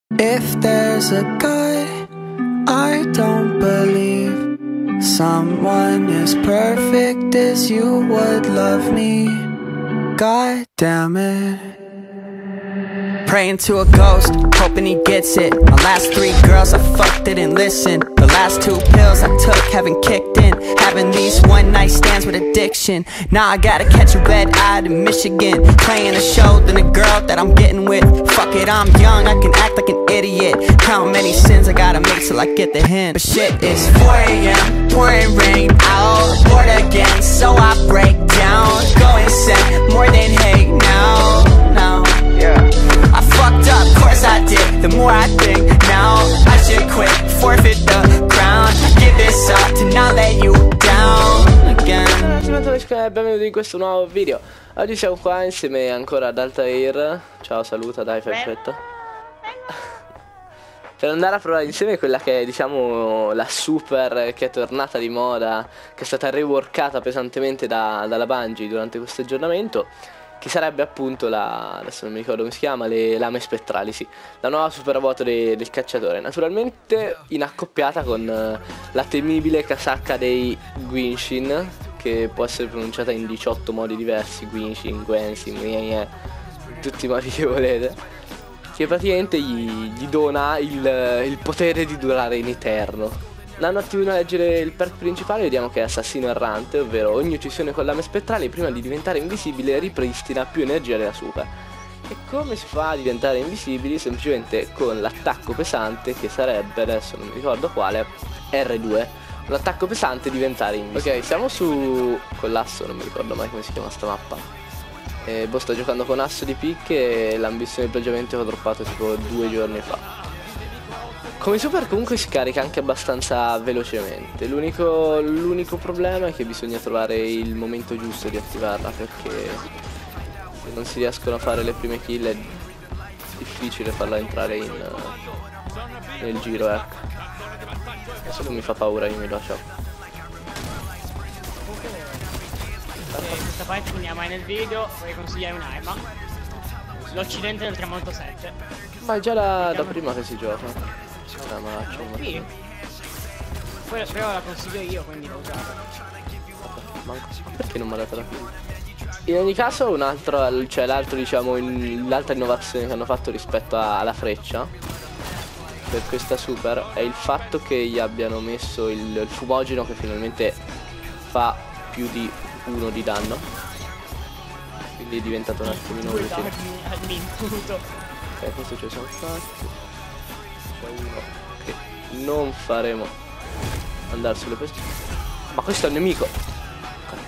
If there's a God, I don't believe someone as perfect as you would love me. God damn it. Praying to a ghost, hoping he gets it. My last 3 girls I fucked didn't listen. The last 2 pills I took haven't kicked in. Having these one night stands with addiction. Now I gotta catch a red eye to Michigan. Playing a show than a girl that I'm getting with. Fuck it, I'm young, I can act like an idiot. How many sins I gotta make till I get the hint. But shit, it's 4 AM, pouring rain out. Bored again, so I break down. Go insane, more than hate now. I fucked up, course I did. The more I think, now I should quit. Forfeit the crown. Give this up to not let you down again. Benvenuti in questo nuovo video. Oggi siamo qua insieme ancora ad Altair. Ciao, saluta, dai, fai effetto. Per andare a provare insieme quella che è, diciamo, la super che è tornata di moda, che è stata reworkata pesantemente dalla Bungie durante questo aggiornamento, che sarebbe appunto la, adesso non mi ricordo come si chiama, le lame spettrali, sì, la nuova super moto del cacciatore, naturalmente in accoppiata con la temibile casacca dei Guinshin, che può essere pronunciata in 18 modi diversi, Guinshin, Gwensin, tutti i modi che volete, che praticamente gli dona il potere di durare in eterno. Andando un attimino a leggere il perk principale, vediamo che è assassino errante, ovvero ogni uccisione con lame spettrali prima di diventare invisibile ripristina più energia della super. E come si fa a diventare invisibili? Semplicemente con l'attacco pesante, che sarebbe, adesso non mi ricordo quale, R2. L'attacco pesante diventare invisibile. Ok, siamo con l'asso, non mi ricordo mai come si chiama sta mappa. Sto giocando con asso di picche e l'ambizione di plagiamento che ho droppato tipo 2 giorni fa. Come super comunque si carica anche abbastanza velocemente. L'unico problema è che bisogna trovare il momento giusto di attivarla, perché se non si riescono a fare le prime kill è difficile farla entrare nel giro, ecco. Adesso mi fa paura, io mi do ciao. Questa parte finiamo nel video, vorrei consigliare un'arma. L'Occidente del Tramonto 7. Ma è già da prima che si gioca. Sì. Però la consiglio io, quindi l'ho usata. Perché non mi ha dato la kill? In ogni caso un altro, cioè l'altro, diciamo, l'altra innovazione che hanno fatto rispetto alla freccia per questa super è il fatto che gli abbiano messo il fumogeno, che finalmente fa più di 1 di danno, quindi è diventato un attimino utile. Ok, questo ce lo siamo fatti. C'è uno che non faremo andare sulle queste. Ma questo è un nemico. Okay.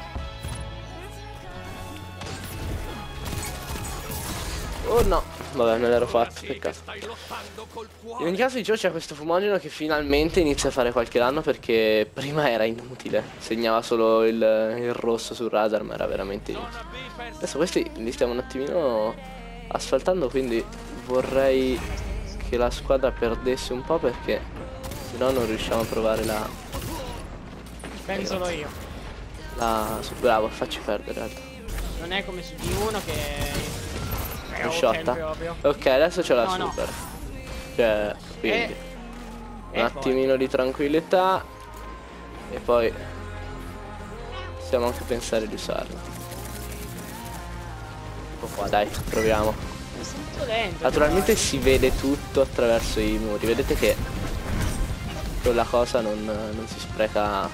Oh no, vabbè, me l'ero fatto, peccato. In ogni caso dicevo, c'è questo fumogeno che finalmente inizia a fare qualche danno, perché prima era inutile, segnava solo il rosso sul radar, ma era veramente inutile. Adesso questi li stiamo un attimino asfaltando, quindi vorrei che la squadra perdesse un po', perché se no non riusciamo a provare la... Pensolo io. Bravo, facci perdere, Alta. Non è come su G1 che è shotta. Ok, adesso c'è la super. Cioè, quindi un attimino di tranquillità e poi possiamo anche pensare di usarla. Ecco qua, dai, proviamo. Naturalmente si vede tutto attraverso i muri. Vedete che quella cosa non si spreca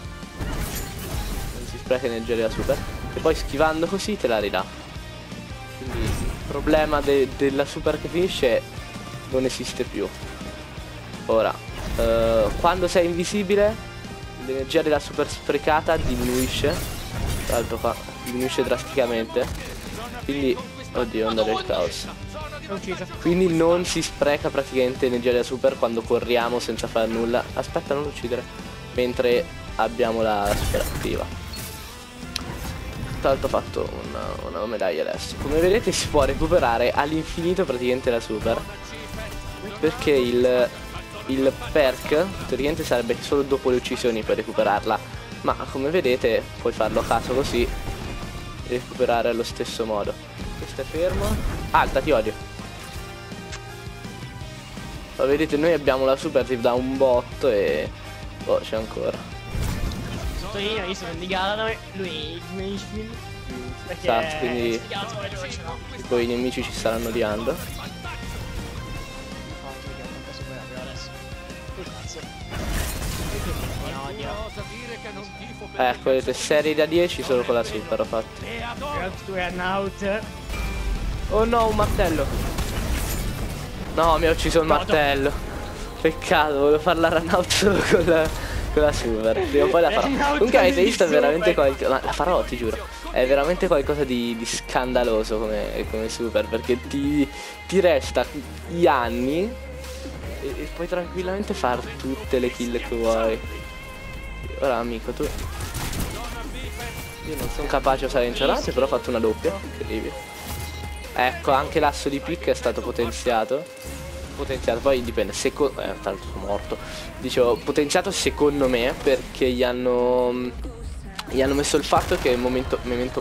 energia della super, e poi schivando così te la ridà. Quindi il problema della super che finisce non esiste più. Ora quando sei invisibile l'energia della super sprecata diminuisce. Tra l'altro qua diminuisce drasticamente, quindi oddio, onda del caos. Quindi non si spreca praticamente energia della super quando corriamo senza fare nulla. Aspetta, non lo uccidere. Mentre abbiamo la super attiva. Tra l'altro ho fatto una medaglia adesso. Come vedete si può recuperare all'infinito praticamente la super, perché il perk teoricamente sarebbe solo dopo le uccisioni per recuperarla, ma come vedete puoi farlo a caso così e recuperare allo stesso modo. Questo è fermo. Alta, ti odio. Ma vedete, noi abbiamo la super tipo da un botto e... oh, c'è ancora. Sottolineo, io sono di gara da me, lui Mainstream. Perché Esatto, quindi tipo i nemici ci staranno odiando. Ecco, vedete, serie da 10 solo con la super ho fatto. Oh no, un martello. No, mi ha ucciso il martello. Peccato, volevo fare la run out solo con la super. Prima o poi la farò. Comunque avete visto veramente qualcosa. Ma la farò, ti giuro. È veramente qualcosa di scandaloso come super. Perché ti resta gli anni e puoi tranquillamente fare tutte le kill che vuoi. Ora amico, tu... io non sono capace a usare incerate, però ho fatto una doppia. Incredibile. Ecco, anche l'asso di pick è stato potenziato. Poi dipende, tanto sono morto. Dicevo, potenziato secondo me perché gli hanno messo il fatto che Memento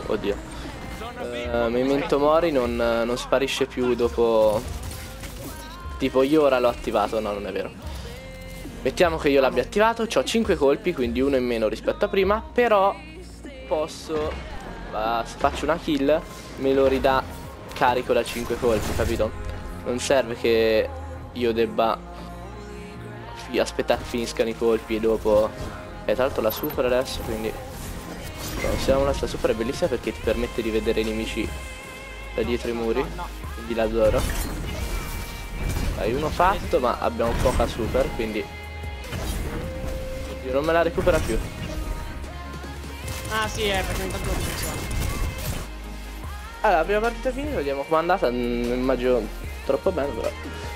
Mori non sparisce più dopo. Tipo io ora l'ho attivato, no non è vero. Mettiamo che io l'abbia attivato, ho 5 colpi, quindi uno in meno rispetto a prima. Però posso, se faccio una kill, me lo ridà carico da 5 colpi, capito? Non serve che io debba aspettare che finiscano i colpi e dopo... tra l'altro la super adesso, quindi... siamo la super è bellissima perché ti permette di vedere i nemici da dietro i muri. Quindi l'adoro. Dai, uno fatto, ma abbiamo poca super, quindi... oddio, non me la recupera più. Ah sì, perché intanto non funziona. Allora, la prima partita finita, vediamo com'è andata. Immagino troppo bene, però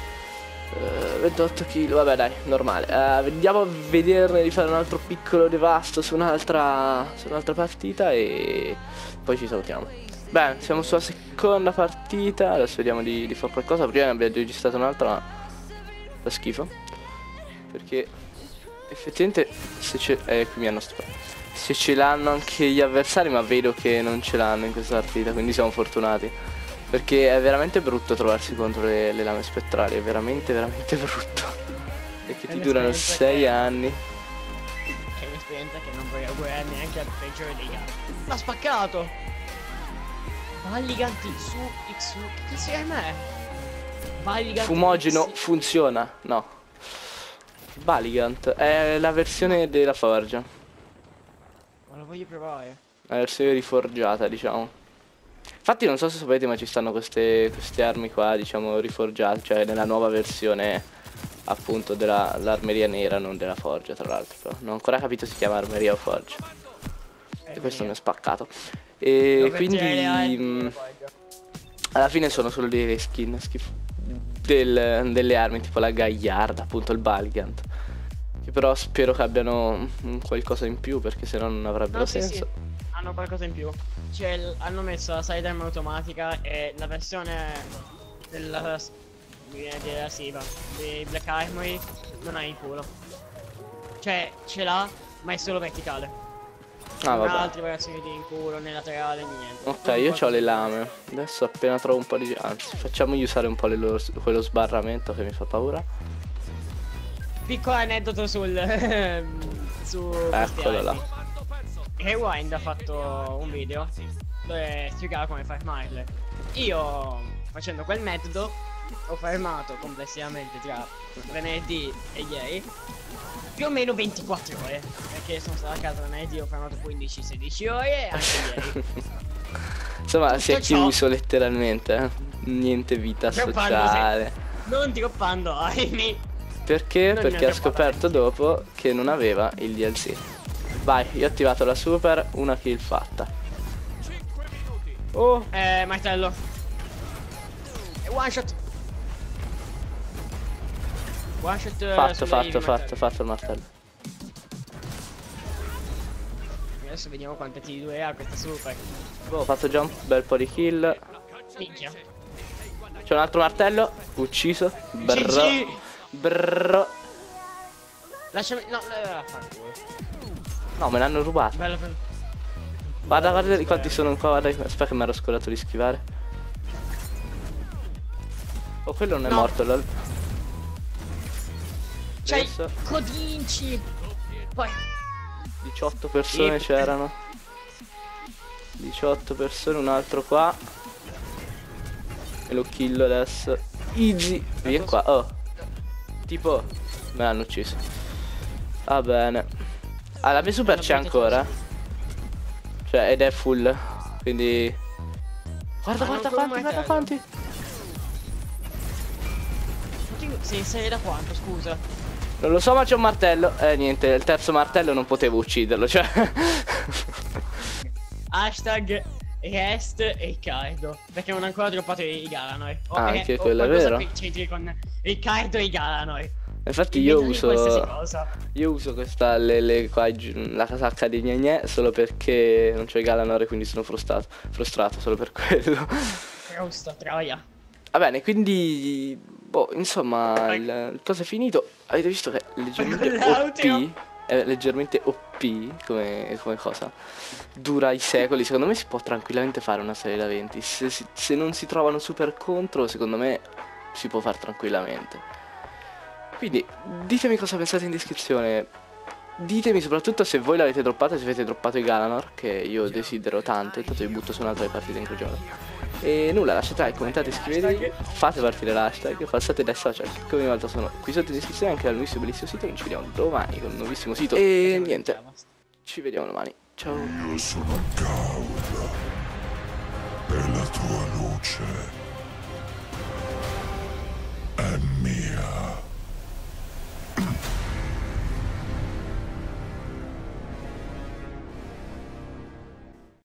28 kg, vabbè dai, normale. Andiamo a vederne di fare un altro piccolo devasto su un'altra partita e poi ci salutiamo. Bene, siamo sulla seconda partita. Adesso vediamo di fare qualcosa. Prima ne abbiamo registrato un'altra, ma fa schifo, perché effettivamente se c'è... qui mi hanno stuprato. Se ce l'hanno anche gli avversari, ma vedo che non ce l'hanno in questa partita, quindi siamo fortunati. Perché è veramente brutto trovarsi contro le lame spettrali, è veramente brutto. Perché ti durano 6 anni. È un'esperienza che non vorrei augurare neanche al peggiore dei gatti. L'ha spaccato! Valigant su XU, che sei me? Valigant Fumogeno funziona, no. Valigant è la versione della forgia. Ma lo voglio provare. La versione riforgiata, diciamo. Infatti non so se sapete, ma ci stanno queste armi qua, diciamo, riforgiate, cioè nella nuova versione appunto dell'armeria nera, non della forgia, tra l'altro. Però non ho ancora capito se si chiama armeria o forgia. E questo mi ha spaccato. E quindi alla fine sono solo delle skin delle armi, tipo la Gagliarda, appunto il Valigant. Che però spero che abbiano qualcosa in più, perché sennò non avrebbero senso. Sì. Hanno qualcosa in più. Cioè, hanno messo la sidearm automatica e la versione della Siva di Black Armory non ha il culo. Cioè, ce l'ha, ma è solo verticale. Non ha altre variazioni di inculo, né laterale, né niente. Ok, io ho le lame. Adesso appena trovo un po' di... anzi, facciamogli usare un po' quello sbarramento che mi fa paura. Piccolo aneddoto sul... su... eccolo là. Rewind ha fatto un video dove spiegava come farmarle. Io, facendo quel metodo, ho farmato complessivamente tra venerdì e ieri più o meno 24 ore, perché sono stato a casa venerdì, ho farmato 15-16 ore e anche ieri. Insomma, si è chiuso letteralmente, niente vita sociale. Non droppando armi. Perché? Perché ha scoperto dopo che non aveva il DLC. Vai, io ho attivato la super, una kill fatta. Oh, martello. One shot. One shot. Fatto il martello. Adesso vediamo quante T2 ha questa super. Ho fatto già un bel po' di kill. Minchia. C'è un altro martello, ucciso. Brrr. Lasciami, no, no, me l'hanno rubato. Guarda quanti sono qua, guarda, aspetta che mi ero scordato di schivare. Oh, quello non è morto, lol. C'hai adesso Codinci. Poi 18 persone Sì. c'erano. 18 persone, un altro qua. E lo killo adesso. Easy. Via qua. Oh. Tipo me l'hanno ucciso. Va bene. Ah, la mia super c'è ancora. Cioè, ed è full. Quindi guarda, Ma non guarda come quanti, guarda martello. quanti. sei in serie da quanto, scusa? Non lo so, ma c'è un martello. Niente, il terzo martello non potevo ucciderlo, cioè. Hashtag Rest e Riccardo. Perché non ho ancora droppato i Galanoi. Anche o quello è qualcosa vero. che c'entri con Riccardo e i Galanoi. Infatti io Qualsiasi uso. cosa. Io uso questa la casacca di Gnagné solo perché non c'è Galanor e quindi sono frustrato solo per quello. Frusta, troia. Va bene, quindi boh, insomma, il cosa è finito. Avete visto che è leggermente OP, è leggermente OP come cosa. Dura i secoli, secondo me si può tranquillamente fare una serie da 20. Se non si trovano super contro, secondo me si può fare tranquillamente. Quindi ditemi cosa pensate in descrizione. Ditemi soprattutto se voi l'avete droppata, se avete droppato i Galanor, che io desidero tanto. Intanto vi butto su un'altra partita in crogione. E nulla, lasciate like, commentate, iscrivetevi, fate partire l'hashtag, passate dai social che come ogni volta sono qui sotto in descrizione anche al nuovissimo bellissimo sito. Noi ci vediamo domani con un nuovissimo sito. E niente, ci vediamo domani. Ciao. Io sono Gao.